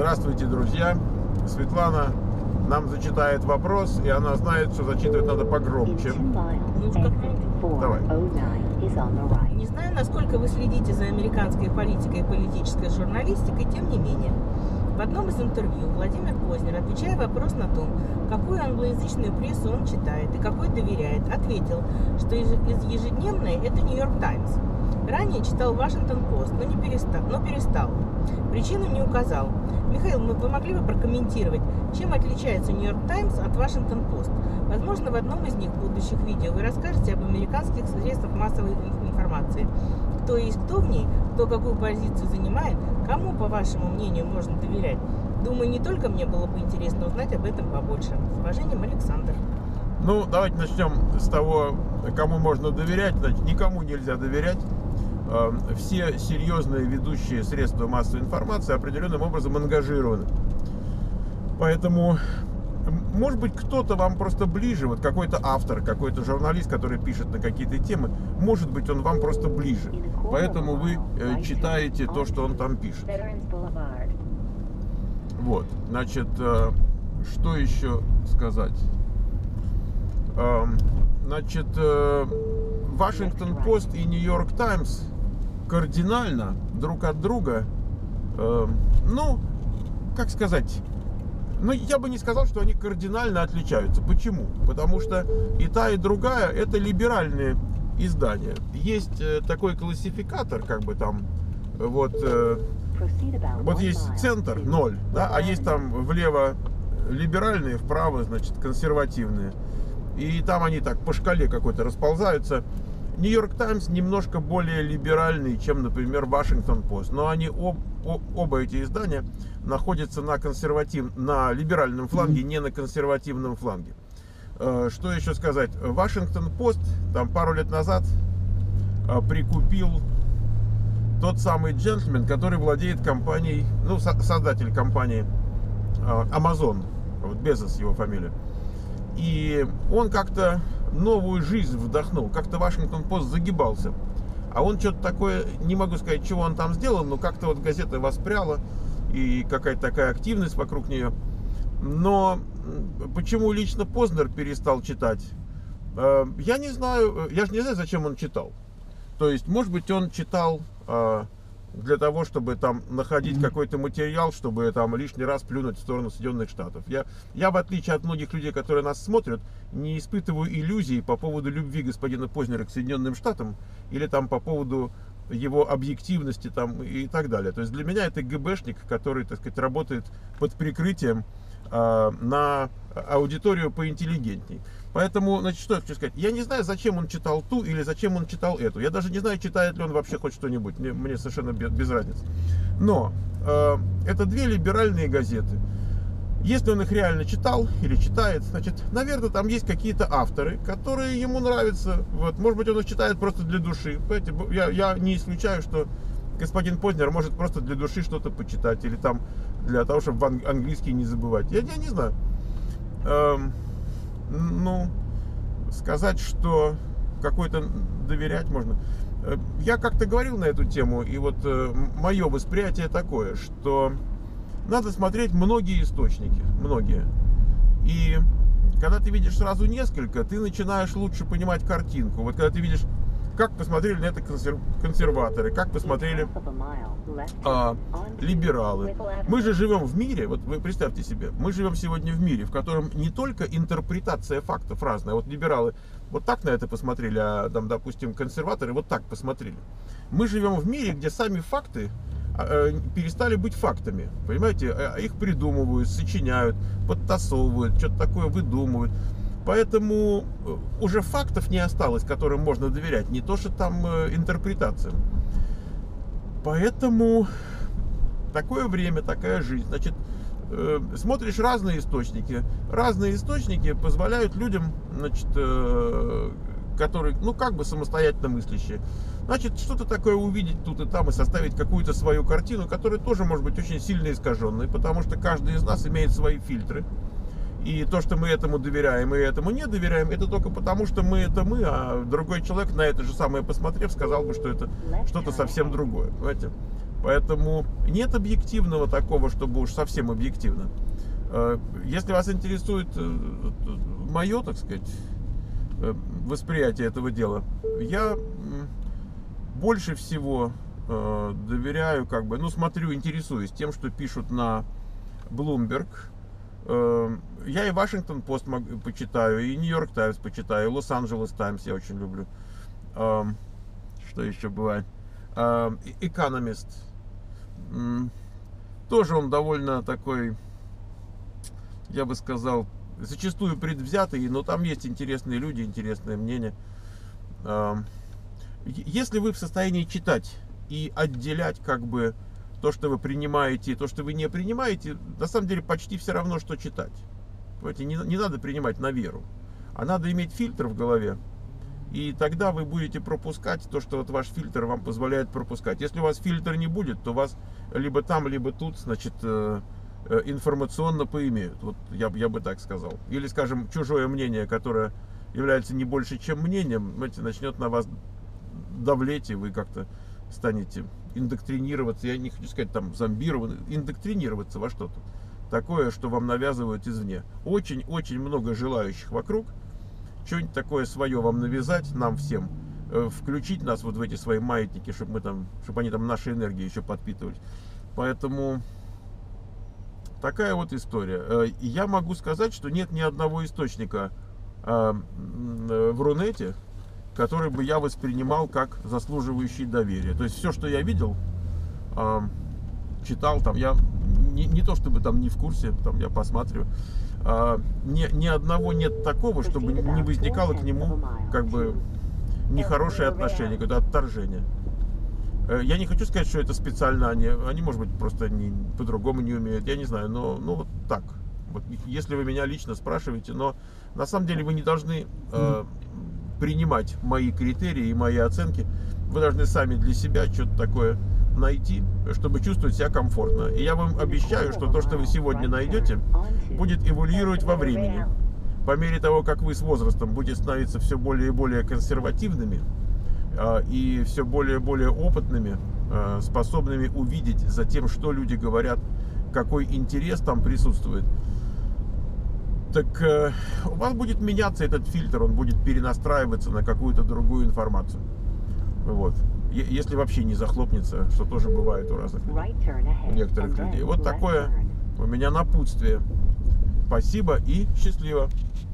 Здравствуйте, друзья! Светлана нам зачитает вопрос, и она знает, что зачитывать надо погромче. Давай. Не знаю, насколько вы следите за американской политикой и политической журналистикой, тем не менее. В одном из интервью Владимир Познер, отвечая вопрос на то, какую англоязычную прессу он читает и какой доверяет, ответил, что из ежедневной это Нью-Йорк Таймс. Ранее читал Вашингтон Пост, но перестал. Причину не указал. Михаил, вы могли бы прокомментировать, чем отличается Нью-Йорк Таймс от Вашингтон Пост? Возможно, в одном из них будущих видео вы расскажете об американских средствах массовой информации. Кто есть кто в ней, кто какую позицию занимает, кому, по вашему мнению, можно доверять. Думаю, не только мне было бы интересно узнать об этом побольше. С уважением, Александр. Ну, давайте начнем с того, кому можно доверять. Значит, никому нельзя доверять. Все серьезные ведущие средства массовой информации определенным образом ангажированы. Поэтому, может быть, кто-то вам просто ближе, вот какой-то автор, какой-то журналист, который пишет на какие-то темы, может быть, он вам просто ближе. Поэтому вы читаете то, что он там пишет. Вот, значит, что еще сказать? Значит, Вашингтон Пост и Нью-Йорк Таймс кардинально друг от друга, ну, как сказать, ну, я бы не сказал, что они кардинально отличаются. Почему? Потому что и та, и другая — это либеральные издания. Есть такой классификатор, как бы там, вот есть центр 0, да, а есть там влево либеральные, вправо, значит, консервативные. И там они так по шкале какой-то расползаются. Нью-Йорк Таймс немножко более либеральный, чем, например, Вашингтон Пост. Но они оба эти издания находятся на либеральном фланге, не на консервативном фланге. Что еще сказать? Вашингтон Пост там пару лет назад прикупил тот самый джентльмен, который владеет компанией, ну, создатель компании Amazon, вот Безос его фамилия. И он как-то новую жизнь вдохнул. Как-то Вашингтон Пост загибался. А он что-то такое, не могу сказать, чего он там сделал, но как-то вот газета воспряла. И какая-то такая активность вокруг нее. Но почему лично Познер перестал читать? Я не знаю. Я же не знаю, зачем он читал. То есть, может быть, он читал для того, чтобы там находить какой-то материал, чтобы там лишний раз плюнуть в сторону Соединенных Штатов. Я, в отличие от многих людей, которые нас смотрят, не испытываю иллюзий по поводу любви господина Познера к Соединенным Штатам или там по поводу его объективности там и так далее. То есть для меня это ГБшник, который, так сказать, работает под прикрытием на аудиторию поинтеллигентней. Поэтому, значит, что я хочу сказать? Я не знаю, зачем он читал ту или зачем он читал эту. Я даже не знаю, читает ли он вообще хоть что-нибудь. Мне совершенно без разницы. Но это две либеральные газеты. Если он их реально читал или читает, значит, наверное, там есть какие-то авторы, которые ему нравятся. Вот, может быть, он их читает просто для души. Понимаете, я не исключаю, что господин Познер может просто для души что-то почитать. Или там для того, чтобы английский не забывать. Я не знаю. Ну, сказать, что какой-то доверять можно. Я как-то говорил на эту тему, и вот мое восприятие такое, что надо смотреть многие источники, многие. И когда ты видишь сразу несколько, ты начинаешь лучше понимать картинку. Вот когда ты видишь, как посмотрели на это консерваторы, как посмотрели либералы. Мы же живем в мире, вот вы представьте себе, мы живем сегодня в мире, в котором не только интерпретация фактов разная. Вот либералы вот так на это посмотрели, а там, допустим, консерваторы вот так посмотрели. Мы живем в мире, где сами факты перестали быть фактами, понимаете, их придумывают, сочиняют, подтасовывают, что-то такое выдумывают. Поэтому уже фактов не осталось, которым можно доверять, не то что там интерпретациям. Поэтому такое время, такая жизнь. Значит, смотришь разные источники. Разные источники позволяют людям, значит, которые, ну, как бы самостоятельно мыслящие, значит, что-то такое увидеть тут и там и составить какую-то свою картину, которая тоже может быть очень сильно искаженной, потому что каждый из нас имеет свои фильтры. И то, что мы этому доверяем и этому не доверяем, это только потому, что мы это мы, а другой человек, на это же самое посмотрев, сказал бы, что это что-то совсем другое. Понимаете? Поэтому нет объективного такого, чтобы уж совсем объективно. Если вас интересует мое, так сказать, восприятие этого дела, я больше всего доверяю, как бы, ну, смотрю, интересуюсь тем, что пишут на Bloomberg. Я и Washington Post почитаю, и New York Times почитаю, и Los Angeles Times я очень люблю. Что еще бывает? Economist. Тоже он довольно такой, я бы сказал, зачастую предвзятый, но там есть интересные люди, интересное мнение. Если вы в состоянии читать и отделять как бы то, что вы принимаете, и то, что вы не принимаете, на самом деле почти все равно, что читать. Понимаете, не надо принимать на веру, а надо иметь фильтр в голове. И тогда вы будете пропускать то, что вот ваш фильтр вам позволяет пропускать. Если у вас фильтр не будет, то вас либо там, либо тут, значит, информационно поимеют. Вот я бы так сказал. Или, скажем, чужое мнение, которое является не больше, чем мнением, знаете, начнет на вас давлеть, и вы как-то станете индоктринироваться. Я не хочу сказать там зомбированы, индоктринироваться во что-то такое, что вам навязывают извне. Очень-очень много желающих вокруг что-нибудь такое свое вам навязать, нам всем, включить нас вот в эти свои маятники, чтобы они там нашей энергией еще подпитывались. Поэтому такая вот история. И я могу сказать, что нет ни одного источника в Рунете, который бы я воспринимал как заслуживающий доверия. То есть все, что я видел, читал, там я не то чтобы там не в курсе, там я посматриваю. Ни одного нет такого, чтобы не возникало к нему как бы нехорошее отношение, какое-то отторжение. Я не хочу сказать, что это специально они может быть, просто по-другому не умеют, я не знаю, но вот так. Вот, если вы меня лично спрашиваете, но на самом деле вы не должны принимать мои критерии и мои оценки, вы должны сами для себя что-то такое найти, чтобы чувствовать себя комфортно. И я вам обещаю, что то, что вы сегодня найдете, будет эволюировать во времени. По мере того, как вы с возрастом будете становиться все более и более консервативными и все более и более опытными, способными увидеть за тем, что люди говорят, какой интерес там присутствует, так у вас будет меняться этот фильтр, он будет перенастраиваться на какую-то другую информацию. Вот. Если вообще не захлопнется, что тоже бывает у разных людей, у некоторых людей. Вот такое у меня напутствие. Спасибо и счастливо.